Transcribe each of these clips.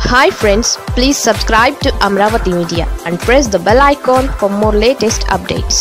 Hi friends, please subscribe to Amravati Media and press the bell icon for more latest updates.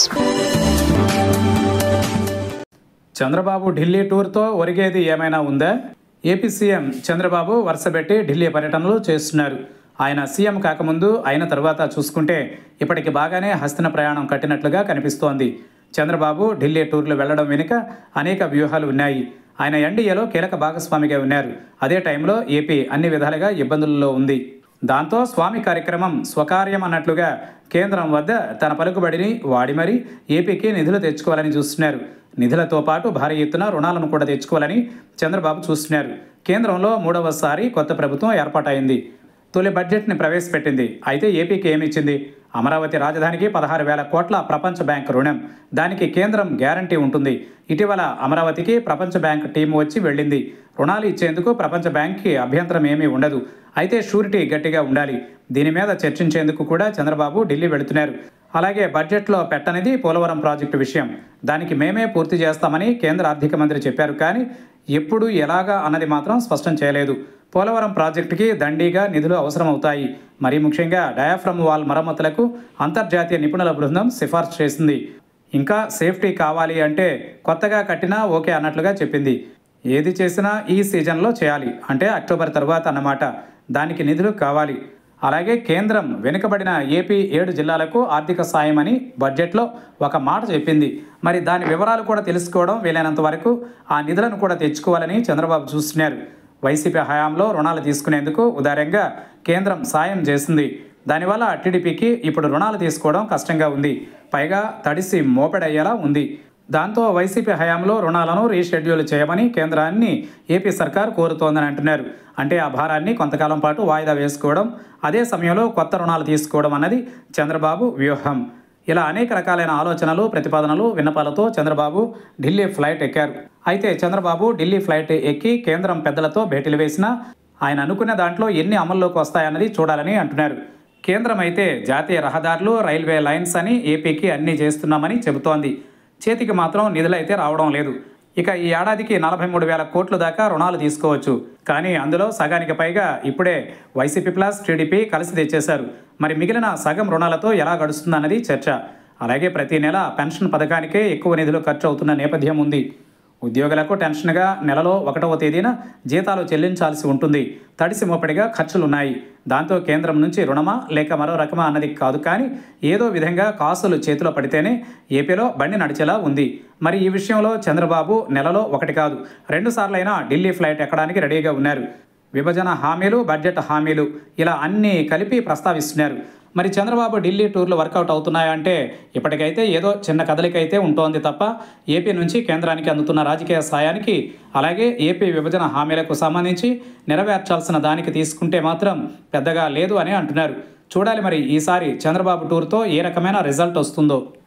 Chandrababu Delhi టూర్తో ఒరిగేది ఏమైనా ఉందా? AP CM Chandrababu వరుసపెట్టి ఢిల్లీ పర్యటనలు చేస్తున్నారు. ఆయన సీఎం కాకముందు అయిన తర్వాత చూసుకుంటే ఇప్పటికి బాగానే హస్తిన ప్రయాణం కట్టినట్లుగా కనిపిస్తోంది. చంద్రబాబు ఢిల్లీ టూర్లు వెళ్లడం వెనుక అనేక వ్యూహాలు ఉన్నాయి. ఆయన ఎన్డీఏలో కీలక భాగస్వామిగా ఉన్నారు. అదే టైంలో ఏపీ అన్ని విధాలుగా ఇబ్బందుల్లో ఉంది. దాంతో స్వామి కార్యక్రమం స్వకార్యం అన్నట్లుగా కేంద్రం వద్ద తన పలుకుబడిని వాడి మరీ ఏపీకి నిధులు తెచ్చుకోవాలని చూస్తున్నారు. నిధులతో పాటు భారీ ఎత్తున రుణాలను కూడా తెచ్చుకోవాలని చంద్రబాబు చూస్తున్నారు. కేంద్రంలో మూడవసారి కొత్త ప్రభుత్వం ఏర్పాటైంది. తొలి బడ్జెట్ని ప్రవేశపెట్టింది. అయితే ఏపీకి ఏమిచ్చింది? అమరావతి రాజధానికి 16,000 కోట్ల ప్రపంచ బ్యాంక్ రుణం. దానికి కేంద్రం గ్యారంటీ ఉంటుంది. ఇటీవల అమరావతికి ప్రపంచ బ్యాంక్ టీం వచ్చి వెళ్ళింది. రుణాలు ఇచ్చేందుకు ప్రపంచ బ్యాంక్కి అభ్యంతరం ఏమీ ఉండదు. అయితే షూరిటీ గట్టిగా ఉండాలి. దీని మీద చర్చించేందుకు కూడా చంద్రబాబు ఢిల్లీ వెళుతున్నారు. అలాగే బడ్జెట్లో పెట్టనిది పోలవరం ప్రాజెక్టు విషయం. దానికి మేమే పూర్తి చేస్తామని కేంద్ర ఆర్థిక మంత్రి చెప్పారు. కానీ ఎప్పుడు ఎలాగా అన్నది మాత్రం స్పష్టం చేయలేదు. పోలవరం ప్రాజెక్టుకి దండిగా నిధులు అవసరమవుతాయి. మరీ ముఖ్యంగా డయాఫ్రమ్ వాల్ మరమ్మతులకు అంతర్జాతీయ నిపుణుల బృందం సిఫార్సు చేసింది. ఇంకా సేఫ్టీ కావాలి అంటే కొత్తగా కట్టినా ఓకే అన్నట్లుగా చెప్పింది. ఏది చేసినా ఈ సీజన్లో చేయాలి, అంటే అక్టోబర్ తర్వాత అన్నమాట. దానికి నిధులు కావాలి. అలాగే కేంద్రం వెనుకబడిన ఏపీ 7 జిల్లాలకు ఆర్థిక సాయం అని బడ్జెట్లో ఒక మాట చెప్పింది. మరి దాని వివరాలు కూడా తెలుసుకోవడం, వీలైనంత వరకు ఆ నిధులను కూడా తెచ్చుకోవాలని చంద్రబాబు చూస్తున్నారు. వైసీపీ హయాంలో రుణాలు తీసుకునేందుకు ఉదారంగా కేంద్రం సాయం చేసింది. దానివల్ల టీడీపీకి ఇప్పుడు రుణాలు తీసుకోవడం కష్టంగా ఉంది. పైగా తడిసి మోపెడయ్యేలా ఉంది. దాంతో వైసీపీ హయాంలో రుణాలను రీషెడ్యూల్ చేయమని కేంద్రాన్ని ఏపీ సర్కార్ కోరుతోందని అంటున్నారు. అంటే ఆ భారాన్ని కొంతకాలం పాటు వాయిదా వేసుకోవడం, అదే సమయంలో కొత్త రుణాలు తీసుకోవడం అన్నది చంద్రబాబు వ్యూహం. ఇలా అనేక రకాలైన ఆలోచనలు, ప్రతిపాదనలు, విన్నపాలతో చంద్రబాబు ఢిల్లీ ఫ్లైట్ ఎక్కారు. అయితే చంద్రబాబు ఢిల్లీ ఫ్లైట్ ఎక్కి కేంద్రం పెద్దలతో భేటీలు వేసినా ఆయన అనుకున్న దాంట్లో ఎన్ని అమల్లోకి వస్తాయన్నది చూడాలని అంటున్నారు. కేంద్రం అయితే జాతీయ రహదారులు, రైల్వే లైన్స్ అని ఏపీకి అన్నీ చేస్తున్నామని చెబుతోంది. చేతికి మాత్రం నిధులైతే రావడం లేదు. ఇక ఈ ఏడాదికి 43,000 కోట్ల దాకా రుణాలు తీసుకోవచ్చు. కానీ అందులో సగానికి పైగా ఇప్పుడే వైసీపీ ప్లస్ టీడీపీ కలిసి తెచ్చేశారు. మరి మిగిలిన సగం రుణాలతో ఎలా గడుస్తుందన్నది చర్చ. అలాగే ప్రతి నెల పెన్షన్ పథకానికే ఎక్కువ నిధులు ఖర్చు అవుతున్న నేపథ్యం ఉంది. ఉద్యోగులకు టెన్షన్గా నెలలో 1వ తేదీన జీతాలు చెల్లించాల్సి ఉంటుంది. తడిసి మోపడిగా ఖర్చులున్నాయి. దాంతో కేంద్రం నుంచి రుణమా లేక మరో రకమా అన్నది కాదు, కానీ ఏదో విధంగా కాసులు చేతిలో పడితేనే ఏపీలో బండి నడిచేలా ఉంది. మరి ఈ విషయంలో చంద్రబాబు నెలలో 1 కాదు 2 సార్లైనా ఢిల్లీ ఫ్లైట్ ఎక్కడానికి రెడీగా ఉన్నారు. విభజన హామీలు, బడ్జెట్ హామీలు ఇలా అన్నీ కలిపి ప్రస్తావిస్తున్నారు. మరి చంద్రబాబు ఢిల్లీ టూర్లు వర్కౌట్ అవుతున్నాయంటే ఇప్పటికైతే ఏదో చిన్న కదలికైతే ఉంటోంది తప్ప ఏపీ నుంచి కేంద్రానికి అందుతున్న రాజకీయ సాయానికి, అలాగే ఏపీ విభజన హామీలకు సంబంధించి నెరవేర్చాల్సిన దానికి తీసుకుంటే మాత్రం పెద్దగా లేదు అని అంటున్నారు. చూడాలి మరి ఈసారి చంద్రబాబు టూర్తో ఏ రకమైన రిజల్ట్ వస్తుందో.